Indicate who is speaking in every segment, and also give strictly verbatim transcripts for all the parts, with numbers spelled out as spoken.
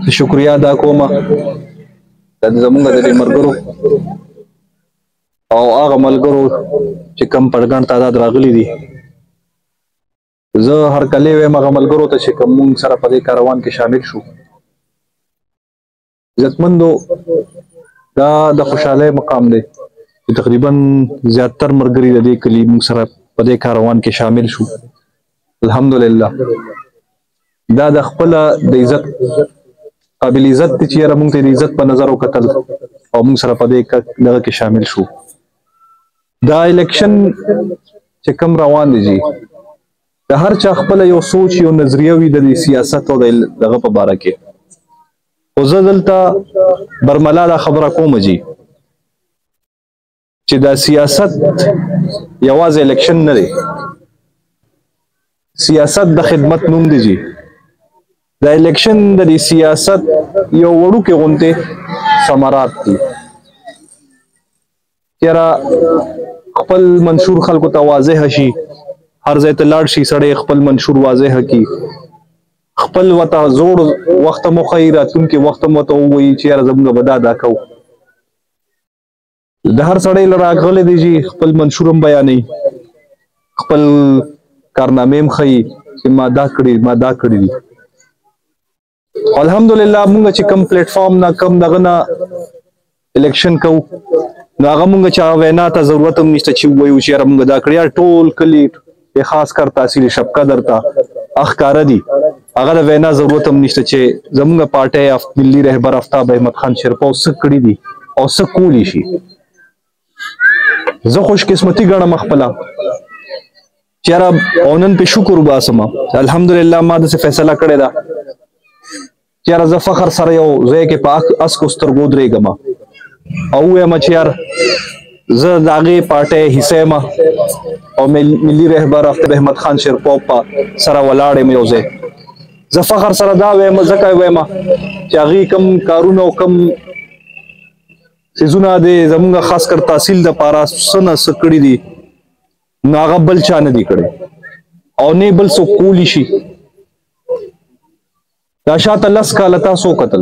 Speaker 1: شکریا ادا کوم د زمونږ د دې ملګرو او هغه ملګرو چې کم پړګان تعداد راغلي دي. زه هر کله وایم هغه ملګرو ته چې کوم مونږ سره په دې کاروان کې شامل شو. عزتمندو دا د خوشحالۍ مقام دی چې تقریبا زیاتر ملګري د دې کلي مونږ سره په دې کاروان کې شامل شو. الحمدلله دا د خپل د عزت قابل عزت دي چې یاره مونږ ته د عزت په نظر وکتل او مونږ سره په دې دغه کې شامل شو. دا الیکشن چې کوم روان دی جی د هر چا خپل یو سوچ یو نظریه وي د سیاست او دغه په باره کې. خو زه دلته برملا دا خبره کوم جی چې دا سیاست یوازې الیکشن نه دی، سیاست د خدمت نوم دی جی. دا الیکشن د دې سیاست یو وړوکې غونډې ثمرات دي. چېرې خپل منشور خلکو ته واضح شي، هر ځای ته لاړ شي سړی خپل منشور واضح کړي، خپل ورته زوړ وخت مو ښایي، راتلونکي وخت مو ورته ووایي چې یاره زموږ به دا دا کوو. د هر سړی له راغلی دی چې خپل منشور هم بیانوي، خپل کارنامې هم ښایي چې ما دا کړي ما دا کړي دي. الحمدلله مونږ چې کم پلیټ فارم نه کم دغه نه الیکشن کوو نو هغه مونږ چې هغه وینا ته ضرورت هم نشته چې ووایو چې یاره مونږ دا کړي. ټول کلي خاص کر تحصیل شبقه درته ښکاره دي، هغه د وینا ضرورت هم نشته چې زموږ پارټۍ ملي رهبر آفتاب احمد خان شیرپا څه کړي دي او څه کولی شي. زه خوش قسمتي ګڼم خپله چې یاره او نن پې شکر وباسم. الحمدلله ما داسې فیصله کړې ده چې یاره زه فخر سره یو ځای کې په اسکو سترګو ودرېږم او ووایم چې یار زه د هغې پارټۍ حصه یم او ملي رهبر آفتاب احمد خان شیرپا په سره ولاړ یم یو ځای. زه فخر سره دا وایم ځکه وایم چې هغې کوم کارونه او کوم څیزونه د زموږ خاص کر تحصیل دپاره څه نه څه کړي دي نو هغه بل چا نه دي کړی او نه بل څوک کولی شي. دا شاته لس کاله تاسو وکتل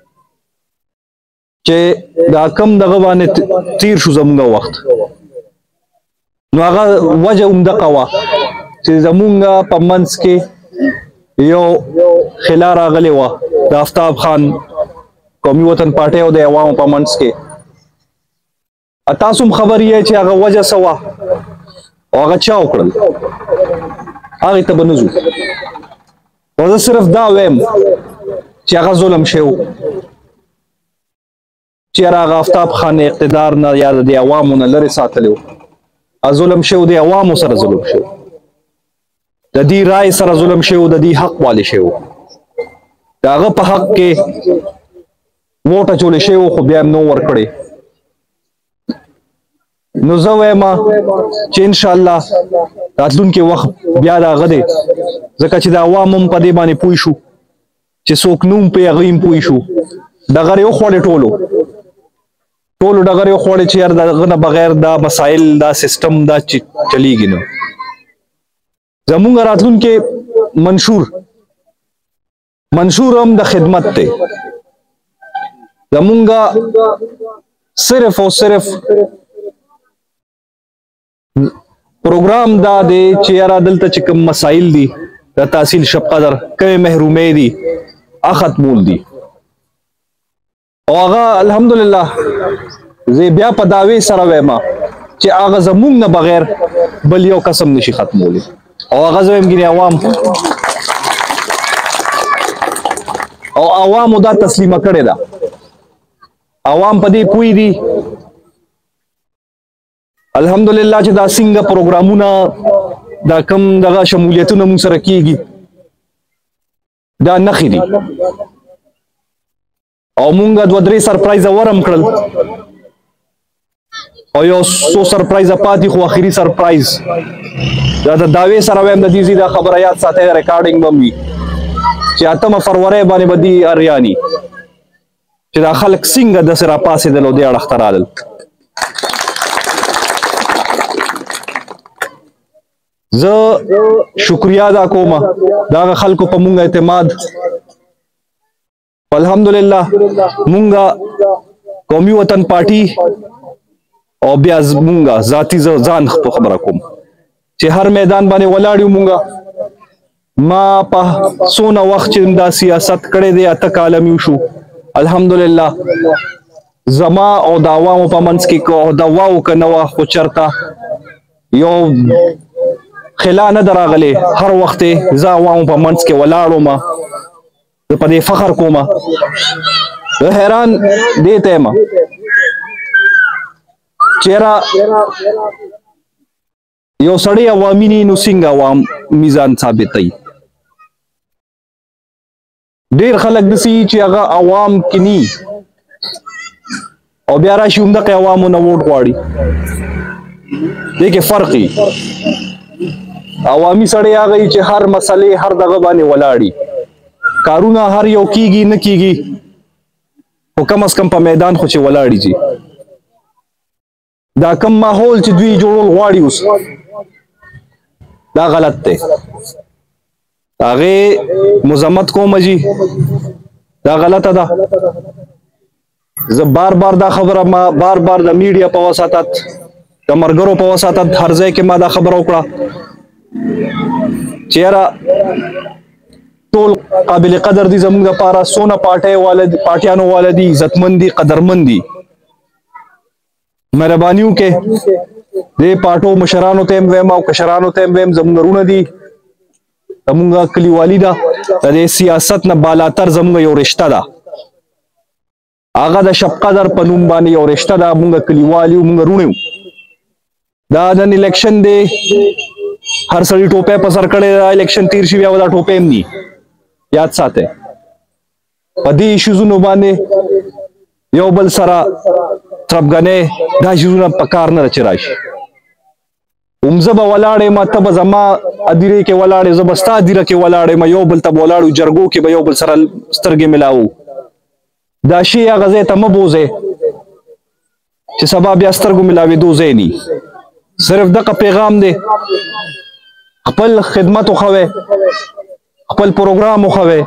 Speaker 1: چې دا کم دغه باندې تیر شو زموږ وخت نو هغه وجه همدغه وه چې زموږ په منځ کې یو خلا راغلی وه د آفتاب خان قومي وطن پارټۍ او د عوامو په منځ کې. تاسو هم خبر یې چې هغه وجه څه وه او هغه چا وکړل، هغې ته به نه ځو. نو زه صرف دا وایم چې هغه ظلم شوی و چې یاره هغه آفتاب خان اقتدار نه یا د عوامو نه لرې ساتلی و. ظلم شوی د عوامو سره ظلم شوی، د دې رای سره ظلم شوی، د دې حق والی شوی، د هغه په حق کې ووټ اچولی شوی خو بیا هم نه ورکړی. نو زه وایم چې انشاءالله راتلونکي وخت بیا د هغه دی ځکه چې د عوام هم په دې باندې پوه شو چې څوک نه هم پوهېږي هغوی هم پوه شو. ډغرې وخوړې ټولو ټولو ډغرې وخوړې چې یار د هغه نه بغیر دا مسایل دا سیسټم دا چلیږي نه. زمونږ راتلونکي منشور منشور هم د خدمت دی. زمونږ صرف او صرف پروګرام دا دی چې یاره دلته چې کوم مسایل دي د تحصیل شبقه در کومې محرومۍ دي هغه ختمول دي او هغه الحمدلله زه بیا په دعوې سره وایم چې هغه زموږ نه بغیر بل یو قسم نشي ختمولی او هغه زه وایم ګینې عوام او عوامو دا تسلیمه کړې ده. عوام په دې پوه دي الحمدلله چې دا څنګه پروګرامونه دا کم دغه شمولیتونه موږ سره کېږي دا نښې دي او مونږ دوه درې سرپرایزه ورم کړل او یو څو سرپرایزه پاتې خو اخري سرپرایز دا د دعوې سره وایم د دې دا خبره یاد ساتئ ریکارډینګ به وي چې اتمه فروری باندې به دي اریاني چې دا خلک څنګه داسې راپاڅېدل او دې اړخ ته رالل. زه شکریا ادا کوم د هغه خلکو په مونږ اعتماد الحمدلله مونږه قومي وطن پارټي او بیا مونږه ذاتی ځان خبره کوم چې هر میدان باندې ولاړ یو مونږه ما په سونه وخت چې دا سیاست کړی دی اته کاله مې وشو الحمدلله زما او د عوامو په منځ کې کو د واو که نه وه خو چېرته یو خلا نه ده راغلی هر وخت یې زه عوامو په منځ کې ولاړ وم زه په دې فخر کوم زه حیران دې ته یم چېره یو سړی عوامي نی نو څنګه عوام میزان ثابتوي ډېر خلک داسې چې هغه عوام کې ني او بیا راشي همدغه عوامو نه ووټ غواړي دې کې فرق وي عوامي سړی هغه چې هر مسلې هر دغه باندې ولاړي کارونه هر یو کیږي نه کیږي خو کم از کم په میدان خو چې ولاړي جي دا کم ماحول چې دوی جوړول غواړي اوس دا غلط دی هغې مذمت کوم جي دا غلطه ده زه بار بار دا خبره ما بار بار د میډیا په وساتت د ملګرو په وساتت هر ځای کې ما دا خبره وکړه چې یاره ټول قابل قدر دي زموږ دپاره څونه پارټۍ والا پارټیانو والا دي عزتمند دي قدرمند دي مهرباني وکړئ دې پارټو مشرانو ته هم ویم او کشرانو ته هم ویم زموږ وروڼه دي زموږ کلیوالي ده د دې سیاست نه بالاتر زموږ یو رشته ده هغه د شب قدر په نوم باندې یو رشته ده موږ کلیوال یو موږ وروڼه یو دا نن الیکشن دی هر سړي ټوپی په سر کړی دا الیکشن تیر شي بیا به دا ټوپی هم ني یاد ساتئ په دې ایشوزونو باندې یو بل سره ترپګنۍ دا ایشوزونه په کار نه ده چې راشي هم زه به ولاړ یم ته به زما ادیرې کې ولاړ یې زه به ستا ادیره کې ولاړ یم یو بل ته به ولاړ یو جرګو کې به یو بل سره سترګې ملاوو دا شی هغه ځای ته مه بوځئ چې سبا بیا سترګو ملاوېدو ځای ني صرف دغه پیغام دی خپل خدمت وښوئ خپل پروګرام وښوئ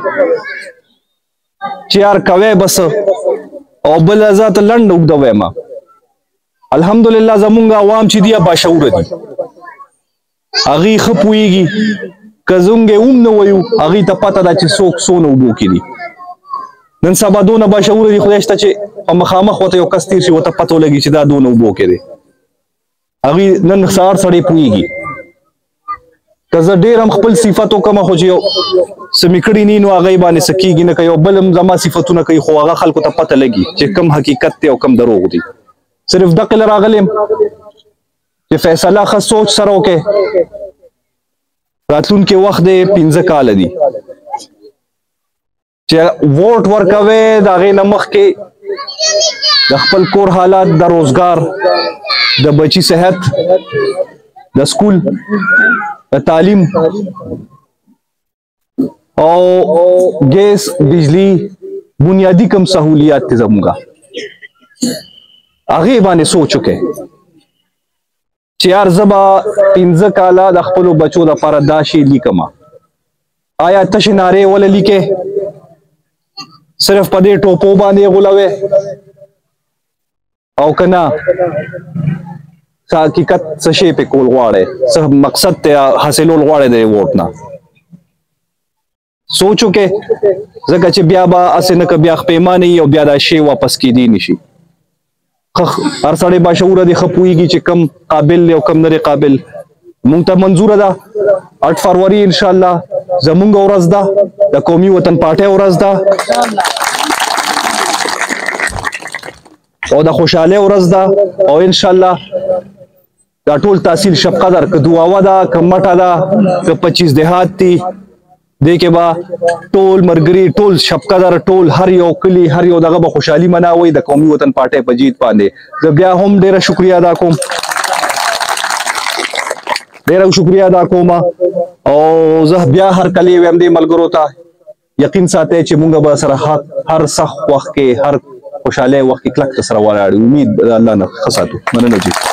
Speaker 1: چې یار کوئ بس او بله زه ته لنډ اوږده ویمه الحمدلله زمونږ عوام چې دي باشعوره دي هغوی ښه پوهېږي که زمونږ یې هم نه ویو هغوی ته پته ده چې څوک څونه اوبو کې دي نن سبا دونه باشعوره دي خدای شته چې په مخامخ ورته یو کس تېر شي ورته پته ولګي چې دا دونه اوبو کې دی هغوی نن سهار سړی پوهېږي که زه ډېر هم خپل صفت وکړم خو چې یو څه مې کړي ني نو هغې باندې څه کېږي نه که یو بل هم زما صفتونه کوي خو هغه خلکو ته پته لګي چې کم حقیقت دی او کم دروغ دی صرف دقې له راغلی یم چې فیصله ښه سوچ سره وکړئ راتلونکي وخت دی پنځه کاله دي چې ووټ ورکوئ د هغې نه مخکې د خپل کور حالات د روزګار د بچي صحت د سکول د تعلیم او ګیس بجلی بنیادی کم سہولیات دي زموږه هغې باندې سوچ وکړئ چې یار زه به پنځه کاله د خپلو بچو دپاره دا شی لیکمه آیا تشې نارې وله لیکې صرف په دې ټوپو باندې غولوئ او که نه څه حقیقت څه شی پې کول غواړئ څه مقصد ته حاصلول غواړئ د ووټ نه سوچ وکړئ ځکه چې بیا به هسې نه که بیا خپیمانه وي او بیا دا شی واپس کیدی نشي هر سړی باشعوره دی ښه پوهېږي چې کم قابل دی او کم نه دی قابل مونږ ته منظوره ده اټ فروری انشاءالله زمونږ ورځ ده د قومي وطن پارټۍ ورځ ده او د خوشحالۍ ورځ ده او انشاءالله دا ټول تحصیل شب قدر که دعاوه ده که مټه ده که پچیس دهات دي دې کې به ټول ملګري ټول شب قدر ټول هر یو کلي هر یو دغه به خوشحالي مناوئ د قومي وطن پارټۍ په جیت باندې زه بیا هم ډېره شکریه ادا کوم ډېره شکریه ادا کوم او زه بیا هر کله ویم دې ملګرو ته یقین ساتئ چې مونږ به سره هر سخت وخت کې هر خوشحالۍ وخت کې کلک سره ولاړ یو امید الله نه ښه ساتو مننه جي